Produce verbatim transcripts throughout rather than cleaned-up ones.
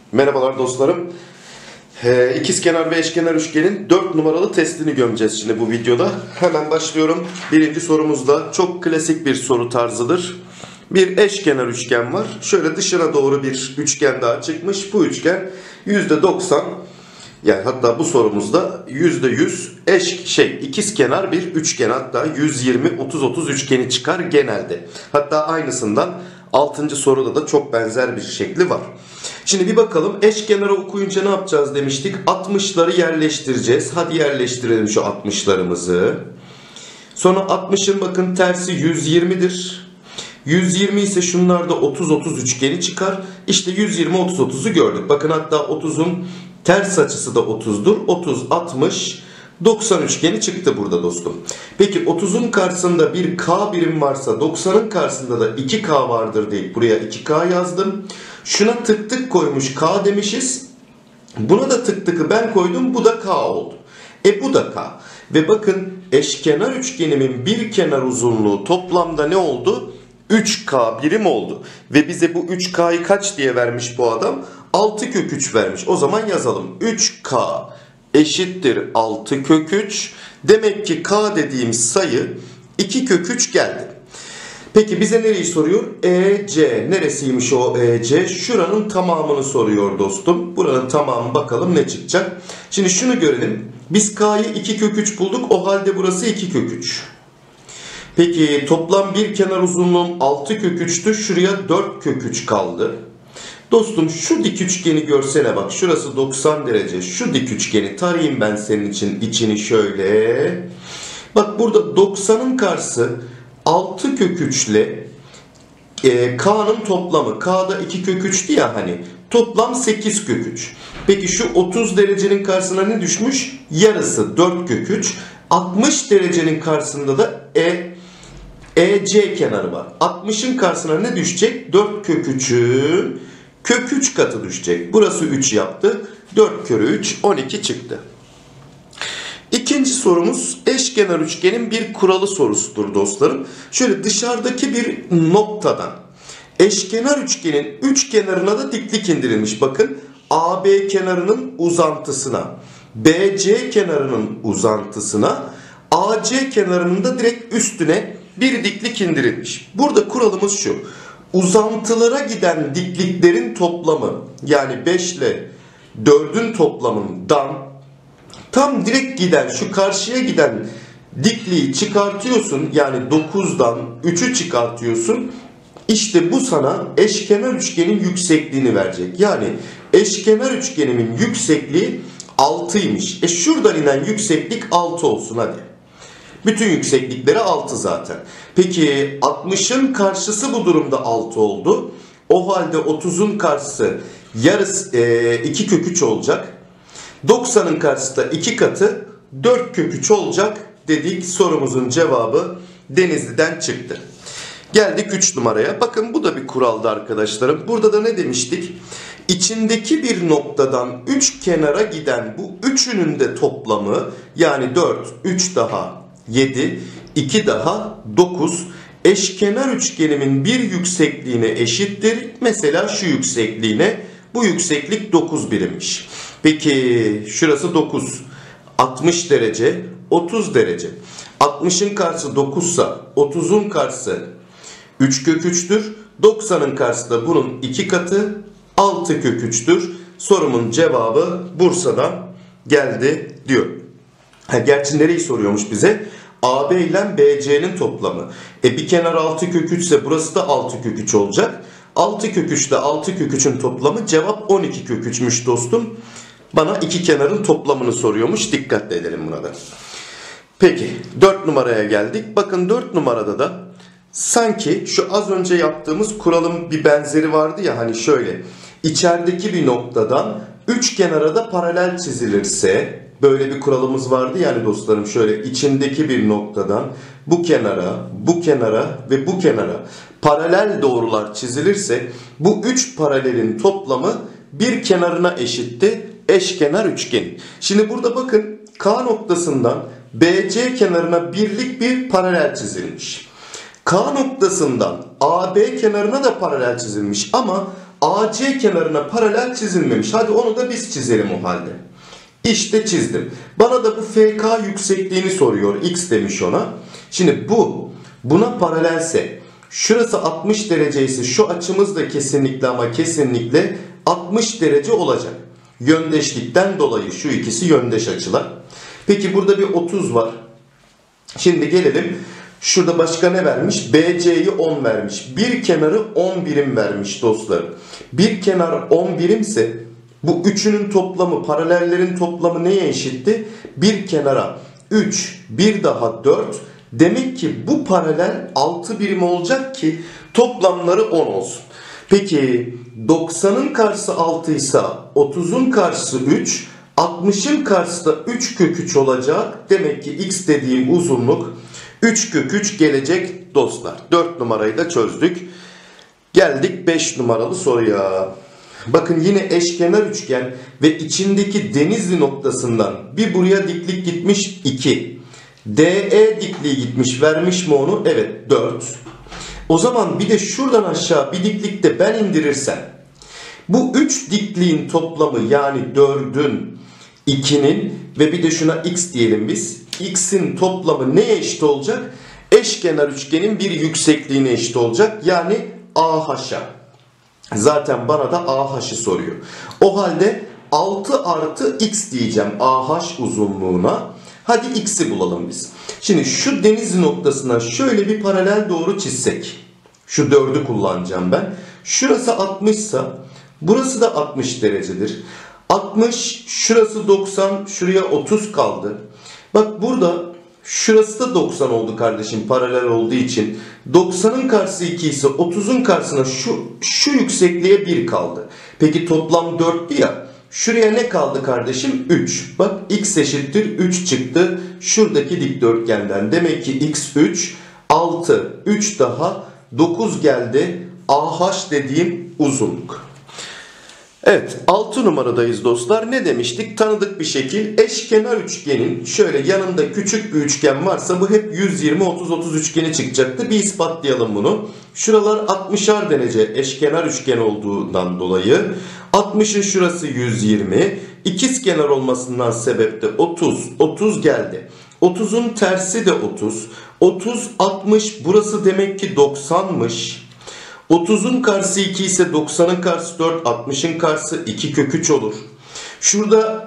Merhabalar dostlarım. Ee, İkizkenar ve eşkenar üçgenin dört numaralı testini gömeceğiz şimdi bu videoda. Hemen başlıyorum. Birinci sorumuzda çok klasik bir soru tarzıdır. Bir eşkenar üçgen var. Şöyle dışına doğru bir üçgen daha çıkmış. Bu üçgen yüzde doksan, yani hatta bu sorumuzda yüzde yüz eş şey ikizkenar bir üçgen, hatta yüz yirmi otuz otuz üçgeni çıkar genelde. Hatta aynısından altıncı soruda da çok benzer bir şekli var. Şimdi bir bakalım, eşkenarı okuyunca ne yapacağız demiştik? altmışları yerleştireceğiz. Hadi yerleştirelim şu altmışlarımızı. Sonra altmışın bakın tersi yüz yirmidir. yüz yirmi ise şunlarda otuz otuz üçgeni çıkar. İşte yüz yirmi otuz otuzu gördük. Bakın hatta otuzun ters açısı da otuzdur. otuz, altmış, doksan üçgeni çıktı burada dostum. Peki otuzun karşısında bir K birim varsa doksanın karşısında da iki K vardır deyip buraya iki K yazdım. Şuna tık tık koymuş K demişiz. Buna da tık tıkı ben koydum. Bu da K oldu. E bu da K. Ve bakın eşkenar üçgenimin bir kenar uzunluğu toplamda ne oldu? üç K birim oldu. Ve bize bu üç K'yı kaç diye vermiş bu adam? altı kök üç vermiş. O zaman yazalım. üç K eşittir altı kök üç. Demek ki K dediğimiz sayı iki kök üç geldi. Peki bize nereyi soruyor? E C. Neresiymiş o E C? Şuranın tamamını soruyor dostum. Buranın tamamı, bakalım ne çıkacak. Şimdi şunu görelim. Biz K'yı iki kök üç bulduk. O halde burası iki kök üç. Peki toplam bir kenar uzunluğum altı kök üç'tü. Şuraya dört kök üç kaldı. Dostum şu dik üçgeni görsene bak. Şurası doksan derece. Şu dik üçgeni tarayayım ben senin için içini şöyle. Bak burada doksanın karşısı altı kök üç ile e, K'nın toplamı. K'da iki kök üç'tü ya hani. Toplam sekiz kök üç. Peki şu otuz derecenin karşısına ne düşmüş? Yarısı dört kök üç. altmış derecenin karşısında da E E C kenarı var. altmışın karşısına ne düşecek? dört kök üçün kök üç katı düşecek. Burası üç yaptı. dört kere üç on iki çıktı. İkinci sorumuz eşkenar üçgenin bir kuralı sorusudur dostlarım. Şöyle dışarıdaki bir noktadan eşkenar üçgenin üç kenarına da diklik indirilmiş. Bakın A B kenarının uzantısına, B C kenarının uzantısına, A C kenarının da direkt üstüne bir diklik indirilmiş. Burada kuralımız şu. Uzantılara giden dikliklerin toplamı, yani beş ile dördün toplamından tam direkt giden, şu karşıya giden dikliği çıkartıyorsun. Yani dokuzdan üç'ü çıkartıyorsun. İşte bu sana eşkenar üçgenin yüksekliğini verecek. Yani eşkenar üçgenimin yüksekliği altıymış. E şuradan inen yükseklik altı olsun hadi. Bütün yükseklikleri altı zaten. Peki altmışın karşısı bu durumda altı oldu. O halde otuzun karşısı yarısı e, iki kök üç olacak. doksanın karşısı da iki katı dört kök üç olacak dedik. Sorumuzun cevabı Denizli'den çıktı. Geldik üç numaraya. Bakın bu da bir kuraldı arkadaşlarım. Burada da ne demiştik? İçindeki bir noktadan üç kenara giden bu üçünün de toplamı, yani dört, üç daha yedi, iki daha dokuz, eşkenar üçgenimin bir yüksekliğine eşittir. Mesela şu yüksekliğine, bu yükseklik dokuz birimmiş. Peki şurası dokuz, altmış derece, otuz derece. altmışın karşısı dokuz ise otuzun karşısı üç kök üç'tür. doksanın karşısı da bunun iki katı altı kök üç'tür. Sorumun cevabı Bursa'dan geldi diyor. Ha, gerçi nereyi soruyormuş bize? A B ile B C'nin toplamı. E bir kenar altı kök üç ise burası da altı kök üç olacak. altı kök üç ile altı kök üçün toplamı, cevap on iki kök üç'müş dostum. Bana iki kenarın toplamını soruyormuş. Dikkat edelim buna da. Peki dört numaraya geldik. Bakın dört numarada da sanki şu az önce yaptığımız kuralın bir benzeri vardı ya, hani şöyle. İçerideki bir noktadan üç kenara da paralel çizilirse, böyle bir kuralımız vardı yani dostlarım, şöyle içindeki bir noktadan bu kenara, bu kenara ve bu kenara paralel doğrular çizilirse bu üç paralelin toplamı bir kenarına eşitti. Eşkenar üçgen. Şimdi burada bakın K noktasından B C kenarına birlik bir paralel çizilmiş. K noktasından A B kenarına da paralel çizilmiş ama A C kenarına paralel çizilmemiş. Hadi onu da biz çizelim o halde. İşte çizdim. Bana da bu F K yüksekliğini soruyor. X demiş ona. Şimdi bu buna paralelse, şurası altmış derece ise şu açımız da kesinlikle ama kesinlikle altmış derece olacak. Yöndeşlikten dolayı şu ikisi yöndeş açılar. Peki burada bir otuz var. Şimdi gelelim. Şurada başka ne vermiş? B C'yi on vermiş. Bir kenarı on birim vermiş dostlarım. Bir kenar on birimse bu üçünün toplamı, paralellerin toplamı neye eşitti? Bir kenara üç, bir daha dört. Demek ki bu paralel altı birim olacak ki toplamları on olsun. Peki doksanın karşısı altı ise otuzun karşısı üç, altmışın karşısı da üç kök üç olacak. Demek ki x dediğim uzunluk üç kök üç gelecek dostlar. dört numarayı da çözdük. Geldik beş numaralı soruya. Bakın yine eşkenar üçgen ve içindeki Denizli noktasından bir buraya diklik gitmiş iki. D E dikliği gitmiş, vermiş mi onu? Evet, dört. O zaman bir de şuradan aşağı bir diklik de ben indirirsem bu üç dikliğin toplamı yani dördün, ikinin ve bir de şuna x diyelim biz. X'in toplamı neye eşit olacak? Eşkenar üçgenin bir yüksekliğine eşit olacak. Yani A H'a. Zaten bana da A H'ı soruyor. O halde altı artı x diyeceğim A H uzunluğuna. Hadi x'i bulalım biz. Şimdi şu Denizli noktasına şöyle bir paralel doğru çizsek. Şu dördü kullanacağım ben. Şurası altmış ise burası da altmış derecedir. altmış, şurası doksan, şuraya otuz kaldı. Bak burada şurası da doksan oldu kardeşim paralel olduğu için. doksanın karşısı iki ise otuzun karşısına şu, şu yüksekliğe bir kaldı. Peki toplam dörttü ya. Şuraya ne kaldı kardeşim? üç. Bak x eşittir üç çıktı. Şuradaki dikdörtgenden. Demek ki x üç, altı, üç daha dokuz geldi. A H dediğim uzunluk. Evet, altı numaradayız dostlar. Ne demiştik? Tanıdık bir şekil. Eşkenar üçgenin şöyle yanında küçük bir üçgen varsa bu hep yüz yirmi otuz otuz üçgeni çıkacaktı. Bir ispatlayalım bunu. Şuralar altmışar derece eşkenar üçgen olduğundan dolayı altmışın şurası yüz yirmi. İkizkenar olmasından sebep de otuz. otuz geldi. otuzun tersi de otuz. otuz, altmış. Burası demek ki doksanmış. otuzun karşısı iki ise doksanın karşısı dört, altmışın karşısı iki kök üç olur. Şurada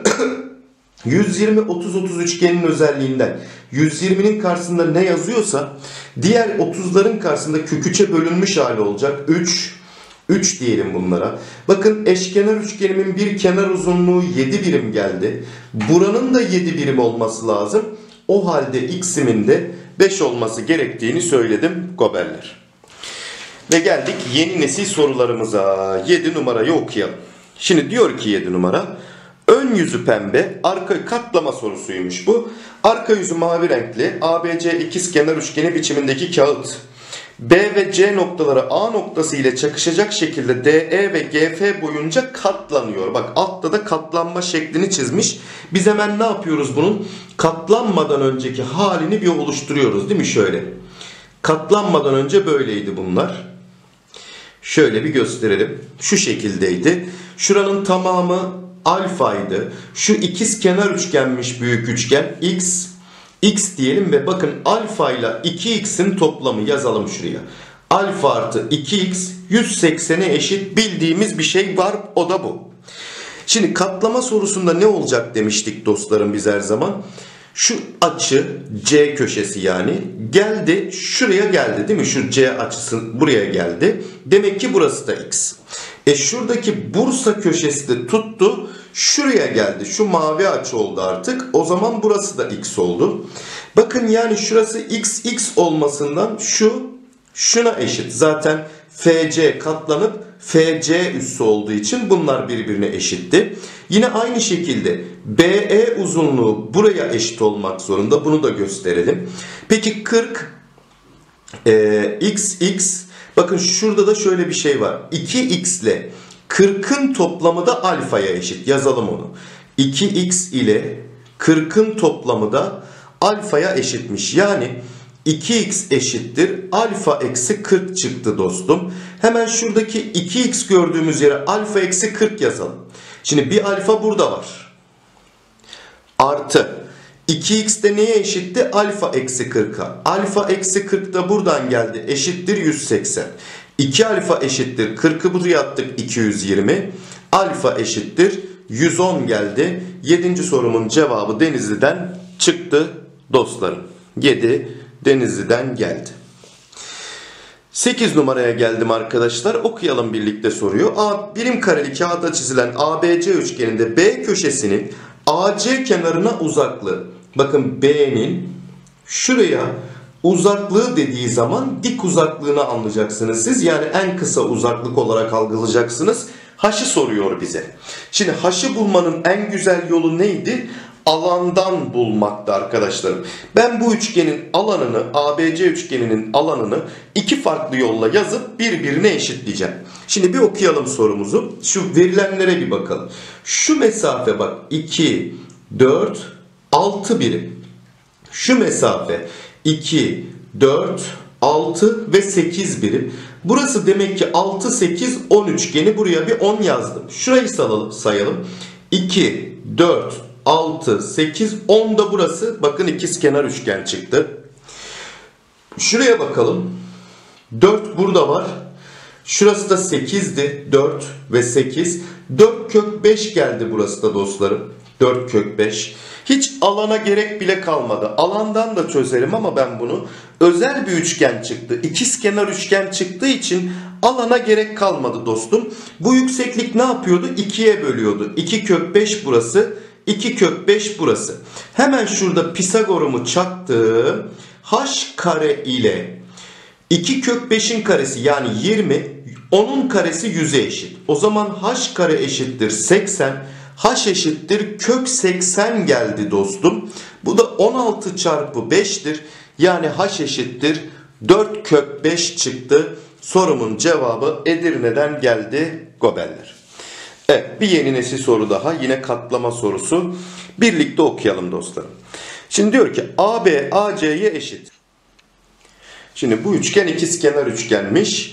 yüz yirmi otuz otuz üçgenin özelliğinden yüz yirminin karşısında ne yazıyorsa diğer otuzların karşısında kök üçe bölünmüş hali olacak. üç, üç diyelim bunlara. Bakın eşkenar üçgenimin bir kenar uzunluğu yedi birim geldi. Buranın da yedi birim olması lazım. O halde x'imin de beş olması gerektiğini söyledim goberler. Ve geldik yeni nesil sorularımıza. yedi numarayı okuyalım. Şimdi diyor ki yedi numara. Ön yüzü pembe, arka katlama sorusuymuş bu. Arka yüzü mavi renkli, A B C ikizkenar üçgeni biçimindeki kağıt. B ve C noktaları A noktası ile çakışacak şekilde D E ve G F boyunca katlanıyor. Bak altta da katlanma şeklini çizmiş. Biz hemen ne yapıyoruz bunun? Katlanmadan önceki halini bir oluşturuyoruz değil mi şöyle? Katlanmadan önce böyleydi bunlar. Şöyle bir gösterelim. Şu şekildeydi. Şuranın tamamı alfaydı. Şu ikiz kenar üçgenmiş büyük üçgen. X, X diyelim ve bakın alfa ile iki x'in toplamı yazalım şuraya. Alfa artı iki x yüz seksene eşit bildiğimiz bir şey var. O da bu. Şimdi katlama sorusunda ne olacak demiştik dostlarım biz her zaman. Şu açı C köşesi yani geldi şuraya geldi değil mi? Şu C açısı buraya geldi. Demek ki burası da x. E şuradaki Bursa köşesi de tuttu. Şuraya geldi. Şu mavi açı oldu artık. O zaman burası da x oldu. Bakın yani şurası x x olmasından şu şuna eşit. Zaten F C katlanıp F C üssü olduğu için bunlar birbirine eşitti. Yine aynı şekilde B E uzunluğu buraya eşit olmak zorunda. Bunu da gösterelim. Peki kırk e, x x bakın şurada da şöyle bir şey var. iki x ile kırkın toplamı da alfaya eşit. Yazalım onu. iki x ile kırkın toplamı da alfaya eşitmiş. Yani iki x eşittir alfa eksi kırk çıktı dostum. Hemen şuradaki iki x gördüğümüz yere alfa eksi kırk yazalım. Şimdi bir alfa burada var. Artı iki x de neye eşitti? Alfa eksi kırka. Alfa eksi kırk da buradan geldi. Eşittir yüz seksen. iki alfa eşittir kırkı buraya attık iki yüz yirmi. Alfa eşittir yüz on geldi. yedinci sorumun cevabı Denizli'den çıktı dostlarım. yedi Denizli'den geldi. sekiz numaraya geldim arkadaşlar. Okuyalım birlikte soruyu. A, birim kareli kağıda çizilen A B C üçgeninde B köşesinin A C kenarına uzaklığı. Bakın B'nin şuraya uzaklığı dediği zaman dik uzaklığını anlayacaksınız siz. Yani en kısa uzaklık olarak algılayacaksınız. H'ı soruyor bize. Şimdi H'ı bulmanın en güzel yolu neydi? Alandan bulmaktı arkadaşlarım. Ben bu üçgenin alanını, A B C üçgeninin alanını iki farklı yolla yazıp birbirine eşitleyeceğim. Şimdi bir okuyalım sorumuzu. Şu verilenlere bir bakalım. Şu mesafe bak iki, dört, altı birim. Şu mesafe iki, dört, altı ve sekiz birim. Burası demek ki altı, sekiz, on üçgeni. Buraya bir on yazdım. Şurayı sayalım. sayalım. iki, dört, altı, sekiz, on da burası. Bakın ikizkenar üçgen çıktı. Şuraya bakalım. dört burada var. Şurası da sekizdi. dört ve sekiz. dört kök beş geldi burası da dostlarım. dört kök beş. Hiç alana gerek bile kalmadı. Alandan da çözerim ama ben bunu özel bir üçgen çıktı. İkizkenar üçgen çıktığı için alana gerek kalmadı dostum. Bu yükseklik ne yapıyordu? ikiye bölüyordu. iki kök beş burası. iki kök beş burası. Hemen şurada Pisagor'umu çaktım. H kare ile iki kök beşin karesi yani yirmi, onun karesi yüze eşit. O zaman H kare eşittir seksen. H eşittir kök seksen geldi dostum. Bu da on altı çarpı beş'tir. Yani H eşittir dört kök beş çıktı. Sorumun cevabı Edirne'den geldi Gobeller. Evet, bir yeni nesil soru daha. Yine katlama sorusu. Birlikte okuyalım dostlarım. Şimdi diyor ki A B A C'ye eşit. Şimdi bu üçgen ikizkenar üçgenmiş.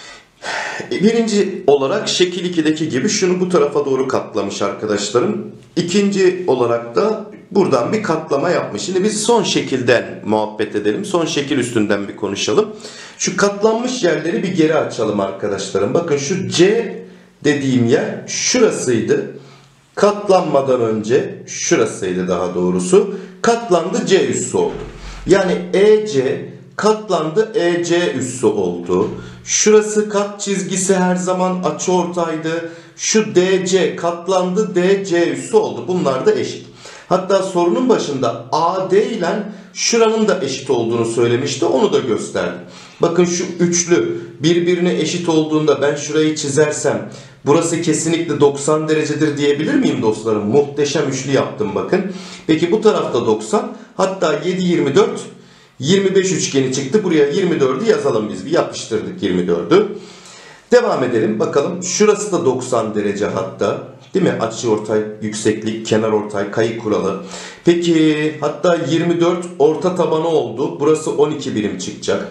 Birinci olarak şekil ikideki gibi şunu bu tarafa doğru katlamış arkadaşlarım. İkinci olarak da buradan bir katlama yapmış. Şimdi biz son şekilden muhabbet edelim. Son şekil üstünden bir konuşalım. Şu katlanmış yerleri bir geri açalım arkadaşlarım. Bakın şu C dediğim yer şurasıydı. Katlanmadan önce şurasıydı daha doğrusu. Katlandı, C üssü oldu. Yani E C katlandı, E C üssü oldu. Şurası kat çizgisi her zaman açıortaydı. Şu D C katlandı, D C üssü oldu. Bunlar da eşit. Hatta sorunun başında A D ile şuranın da eşit olduğunu söylemişti. Onu da gösterdim. Bakın şu üçlü birbirine eşit olduğunda ben şurayı çizersem burası kesinlikle doksan derecedir diyebilir miyim dostlarım? Muhteşem üçlü yaptım bakın. Peki bu tarafta doksan. Hatta yedi, yirmi dört, yirmi beş üçgeni çıktı. Buraya yirmi dördü yazalım biz. Bir yapıştırdık yirmi dördü. Devam edelim. Bakalım şurası da doksan derece hatta. Değil mi? Açıortay, yükseklik, kenarortay, kayı kuralı. Peki hatta yirmi dört orta tabanı oldu. Burası on iki birim çıkacak.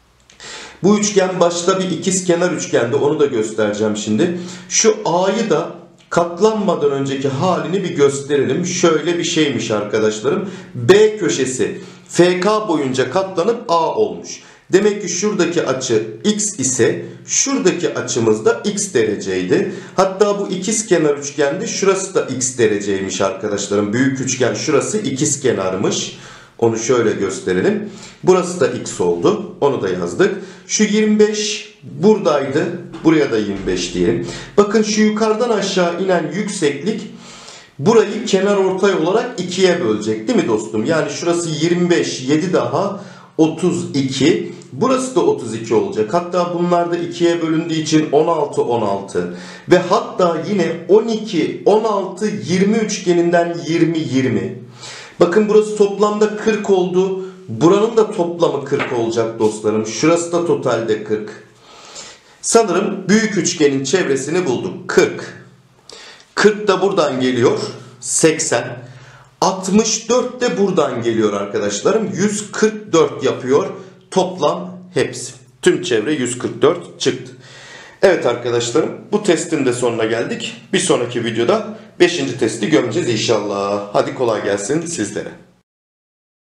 Bu üçgen başta bir ikizkenar üçgende, onu da göstereceğim şimdi. Şu A'yı da katlanmadan önceki halini bir gösterelim. Şöyle bir şeymiş arkadaşlarım. B köşesi F K boyunca katlanıp A olmuş. Demek ki şuradaki açı x ise şuradaki açımız da x dereceydi. Hatta bu ikizkenar üçgende şurası da x dereceymiş arkadaşlarım. Büyük üçgen şurası ikizkenarmış. Onu şöyle gösterelim. Burası da x oldu. Onu da yazdık. Şu yirmi beş buradaydı. Buraya da yirmi beş diyelim. Bakın şu yukarıdan aşağı inen yükseklik burayı kenarortay olarak ikiye bölecek değil mi dostum? Yani şurası yirmi beş, yedi daha otuz iki. Burası da otuz iki olacak. Hatta bunlar da ikiye bölündüğü için on altı, on altı. Ve hatta yine on iki, on altı, yirmi üçgeninden yirmi, yirmi. Bakın burası toplamda kırk oldu. Buranın da toplamı kırk olacak dostlarım. Şurası da totalde kırk. Sanırım büyük üçgenin çevresini bulduk. kırk. kırk da buradan geliyor. seksen. altmış dört de buradan geliyor arkadaşlarım. yüz kırk dört yapıyor toplam hepsi. Tüm çevre yüz kırk dört çıktı. Evet arkadaşlarım, bu testin de sonuna geldik. Bir sonraki videoda beşinci testi göreceğiz inşallah. Hadi kolay gelsin sizlere.